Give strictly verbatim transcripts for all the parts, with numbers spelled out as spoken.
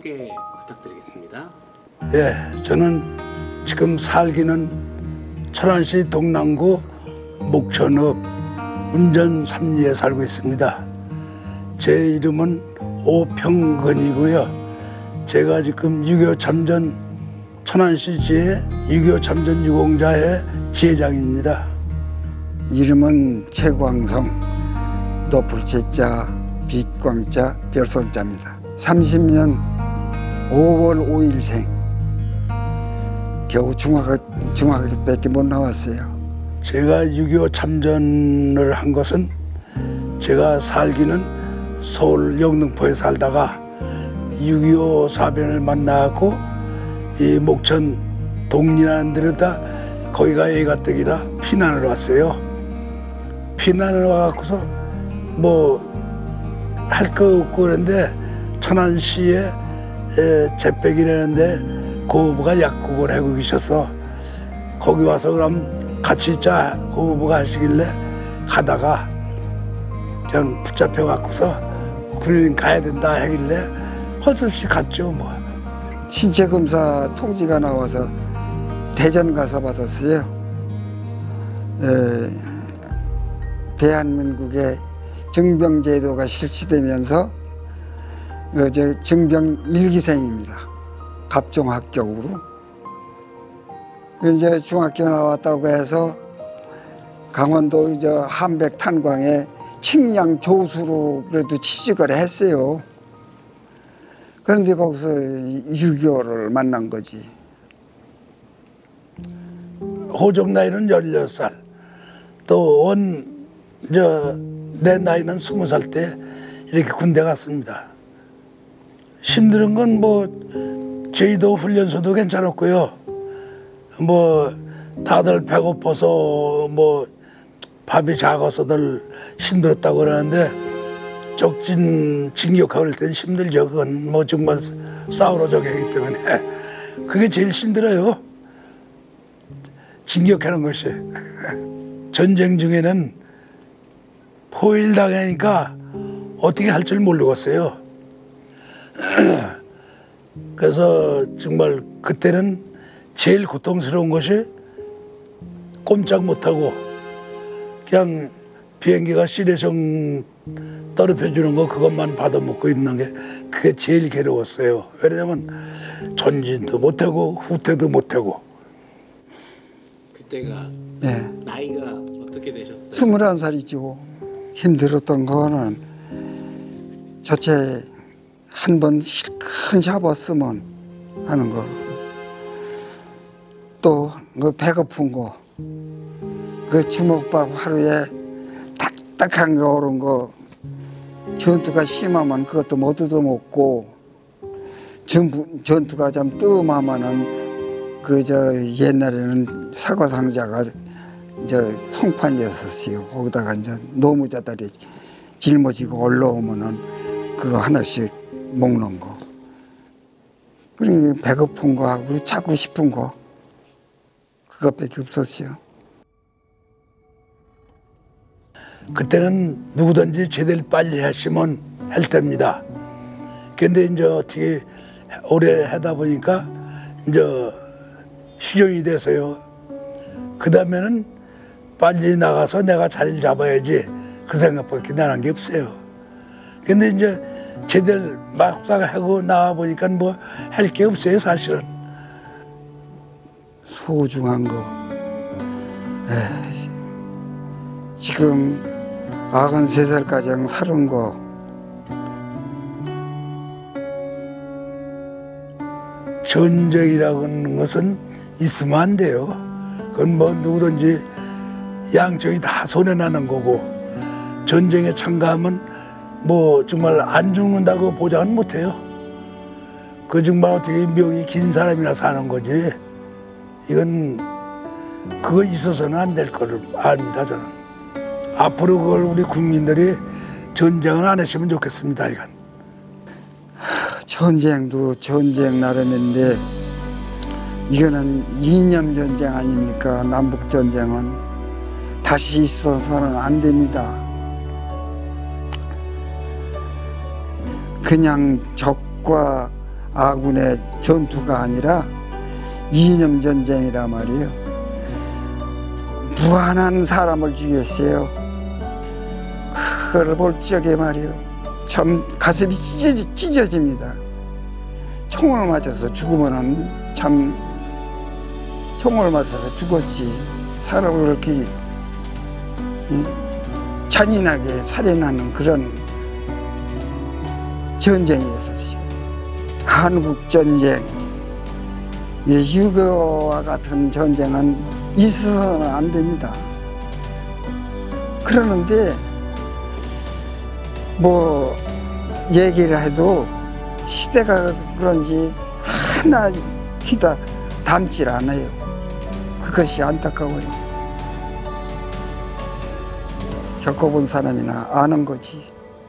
소개 부탁드리겠습니다. 예, 저는 지금 살기는 천안시 동남구 목천읍 운전 삼 리에 살고 있습니다. 제 이름은 오평근이고요. 제가 지금 육이오 참전 천안시 지회 육이오 참전 유공자의 지회장입니다. 이름은 최광성, 높을 제자, 빛광자, 별성자입니다. 삼십 년 오월 오일생. 겨우 중학교, 중학교밖에 못 나왔어요. 제가 육이오 참전을 한 것은 제가 살기는 서울 영등포에 살다가 육이오 사변을 만나고 이 목천 동리라는 데를 다 거기가 애가댁이라 피난을 왔어요. 피난을 와갖고서 뭐 할 거 없고 그런데 천안시에 제백이라는데 고부가 약국을 하고 계셔서 거기 와서 그럼 같이 있자 고부가 하시길래 가다가 그냥 붙잡혀 갖고서 군인 가야 된다 하길래 헐섭시 갔죠 뭐. 신체 검사 통지가 나와서 대전 가서 받았어요. 에, 대한민국의 증병제도가 실시되면서 어, 저 증병 일기생입니다. 갑종 합격으로. 이제 중학교 나왔다고 해서 강원도 이제 한백 탄광에 칭양 조수로 그래도 취직을 했어요. 그런데 거기서 육이오를 만난 거지. 호적 나이는 열여섯 살. 또 원, 저, 내 나이는 스무 살 때 이렇게 군대 갔습니다. 힘든 건 뭐, 저희도 훈련소도 괜찮았고요. 뭐, 다들 배고파서 뭐, 밥이 작아서들 힘들었다고 그러는데, 적진 징역하고 할 때는 힘들죠. 그건 뭐 정말 싸우러 저기 하기 때문에. 그게 제일 힘들어요. 징역하는 것이. 전쟁 중에는 포위당하니까 어떻게 할 줄 모르겠어요. 그래서 정말 그때는 제일 고통스러운 것이 꼼짝 못하고 그냥 비행기가 시내성 떨어져주는 거 그것만 받아먹고 있는 게 그게 제일 괴로웠어요. 왜냐면 전진도 못하고 후퇴도 못하고. 그때가 네. 나이가 어떻게 되셨어요? 스물한 살이죠. 힘들었던 거는 저체 한 번 실컷 잡았으면 하는 거. 또 그 배고픈 거. 그 주먹밥 하루에 딱딱한 거 오른 거. 전투가 심하면 그것도 못 얻어먹고 전부, 전투가 좀 뜸하면은 그 저 옛날에는 사과 상자가 저 송판이었었어요. 거기다가 이제 노무자들이 짊어지고 올라오면은 그거 하나씩 먹는 거. 그리고 배고픈 거 하고 찾고 싶은 거 그것밖에 없었어요. 그때는 누구든지 제대로 빨리 했으면 할 때입니다. 근데 이제 어떻게 오래 하다 보니까 이제 휴전이 돼서요. 그 다음에는 빨리 나가서 내가 자리를 잡아야지 그 생각밖에 나는 게 없어요. 근데 이제 제대로 막상 하고 나와 보니까 뭐 할 게 없어요, 사실은. 소중한 거. 에이, 지금 아흔세 살까지 살은 거. 전쟁이라고 하는 것은 있으면 안 돼요. 그건 뭐 누구든지 양쪽이 다 손해나는 거고 전쟁에 참가하면 뭐 정말 안 죽는다고 보장은 못해요. 그 정말 어떻게 명이 긴 사람이나 사는 거지. 이건 그거 있어서는 안 될 걸 압니다, 저는. 앞으로 그걸 우리 국민들이 전쟁을 안 했으면 좋겠습니다, 이건. 전쟁도 전쟁 나름인데 이거는 이념 전쟁 아닙니까? 남북 전쟁은 다시 있어서는 안 됩니다. 그냥 적과 아군의 전투가 아니라 이념 전쟁이라 말이에요. 무한한 사람을 죽였어요. 그걸 볼 적에 말이에요. 참 가슴이 찢어지, 찢어집니다. 총을 맞아서 죽으면은 참 총을 맞아서 죽었지. 사람을 그렇게 응? 잔인하게 살인하는 그런 전쟁이었었어요. 한국전쟁, 유교와 같은 전쟁은 있어서는 안 됩니다. 그러는데 뭐 얘기를 해도 시대가 그런지 하나 귀다 담질 않아요. 그것이 안타까워요. 겪어본 사람이나 아는 거지.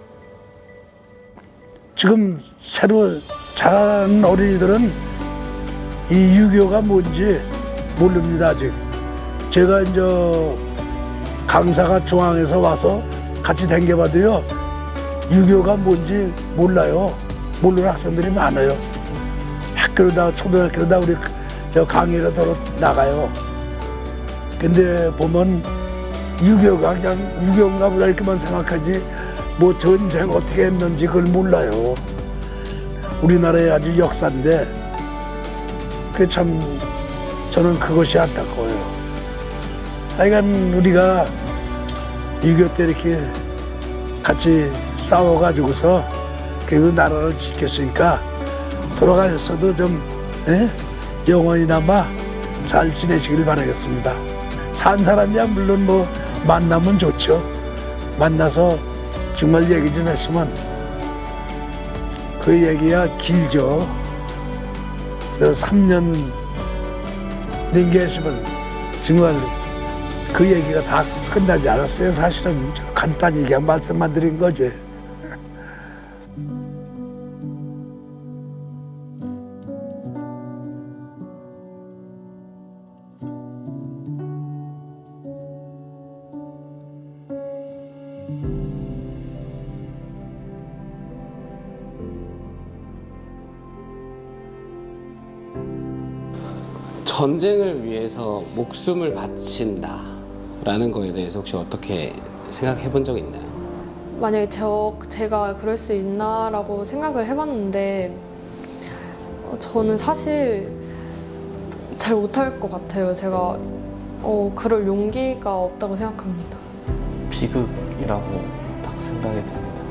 지금 새로 자라는 어린이들은 이 유교가 뭔지 모릅니다, 아직. 제가 이제 강사가 중앙에서 와서 같이 댕겨봐도요, 유교가 뭔지 몰라요. 모르는 학생들이 많아요. 학교로다, 초등학교로다 우리 저 강의로 더 나가요. 근데 보면 유교가 그냥 유교인가 보다 이렇게만 생각하지, 뭐 전쟁 어떻게 했는지 그걸 몰라요. 우리나라의 아주 역사인데, 그 참 저는 그것이 안타까워요. 하여간 우리가 유교 때 이렇게 같이 싸워가지고서 그 나라를 지켰으니까 돌아가셨어도 좀 에? 영원히나마 잘 지내시길 바라겠습니다. 산 사람이야 물론 뭐 만나면 좋죠. 만나서 정말 얘기 좀 했으면 그 얘기야 길죠. 삼 년 넘게했으면 정말 그 얘기가 다 끝나지 않았어요. 사실은 간단히 그냥 말씀만 드린 거지. 전쟁을 위해서 목숨을 바친다 라는 거에 대해서 혹시 어떻게 생각해 본 적 있나요? 만약에 저, 제가 그럴 수 있나라고 생각을 해봤는데 어, 저는 사실 잘 못할 것 같아요. 제가 어, 그럴 용기가 없다고 생각합니다. 비극이라고 딱 생각이 듭니다.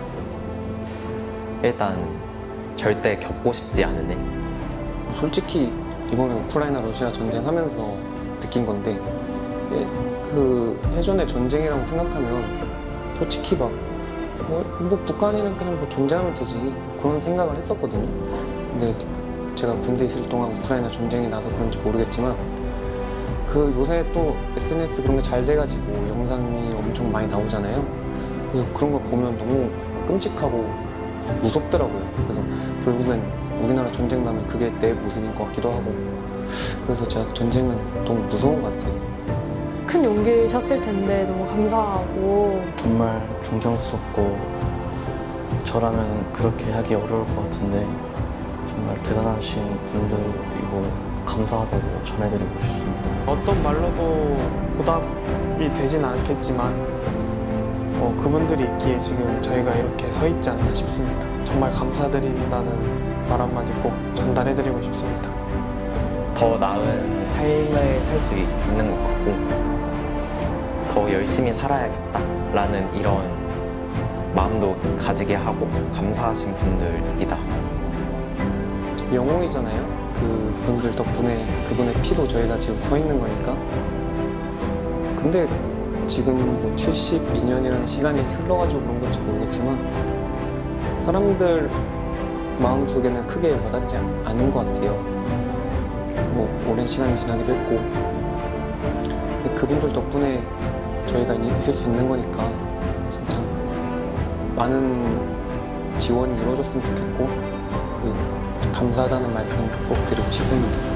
일단 절대 겪고 싶지 않은 일. 솔직히 이번에 우크라이나 러시아 전쟁하면서 느낀 건데, 예, 그 예전에 전쟁이라고 생각하면 솔직히 막 뭐, 뭐 북한이랑 그냥 뭐 존재하면 되지 그런 생각을 했었거든요. 근데 제가 군대 있을 동안 우크라이나 전쟁이 나서 그런지 모르겠지만 그 요새 또 에스엔에스 그런 게 잘 돼가지고 영상이 엄청 많이 나오잖아요. 그래서 그런 거 보면 너무 끔찍하고 무섭더라고요. 그래서 결국엔 우리나라 전쟁 나면 그게 내 모습인 것 같기도 하고, 그래서 제가 전쟁은 너무 무서운 것 같아요. 큰 용기셨을 텐데 너무 감사하고 정말 존경스럽고 저라면 그렇게 하기 어려울 것 같은데 정말 대단하신 분들이고 감사하다고 전해드리고 싶습니다. 어떤 말로도 보답이 되진 않겠지만 어, 그분들이 있기에 지금 저희가 이렇게 서 있지 않나 싶습니다. 정말 감사드린다는 말 한마디 꼭 전달해드리고 싶습니다. 더 나은 삶을 살 수 있는 것 같고 더 열심히 살아야겠다라는 이런 마음도 가지게 하고 감사하신 분들이다. 영웅이잖아요. 그 분들 덕분에 그분의 피로 저희가 지금 서 있는 거니까. 근데 지금 뭐 칠십이 년이라는 시간이 흘러가지고 그런 건지 모르겠지만 사람들 마음속에는 크게 와닿지 않은 것 같아요. 뭐 오랜 시간이 지나기도 했고, 근데 그분들 덕분에 저희가 있을 수 있는 거니까 진짜 많은 지원이 이루어졌으면 좋겠고, 그 감사하다는 말씀 꼭 드리고 싶습니다.